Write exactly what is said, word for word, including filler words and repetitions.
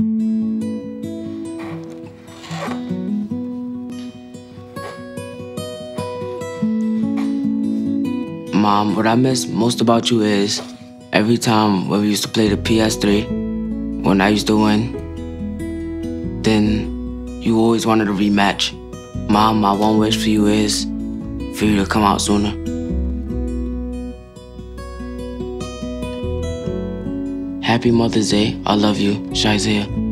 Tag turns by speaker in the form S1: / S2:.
S1: Mom, what I miss most about you is every time when we used to play the P S three, when I used to win, then you always wanted a rematch. Mom, my one wish for you is for you to come out sooner. Happy Mother's Day. I love you, Shizia.